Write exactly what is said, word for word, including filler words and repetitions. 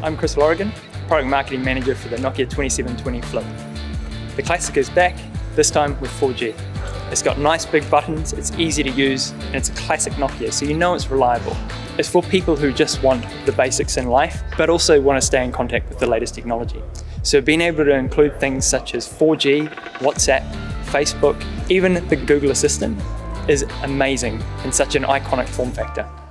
I'm Chris Lorigan, Product Marketing Manager for the Nokia twenty-seven twenty Flip. The Classic is back, this time with four G. It's got nice big buttons, it's easy to use, and it's a classic Nokia, so you know it's reliable. It's for people who just want the basics in life, but also want to stay in contact with the latest technology. So being able to include things such as four G, WhatsApp, Facebook, even the Google Assistant is amazing in such an iconic form factor.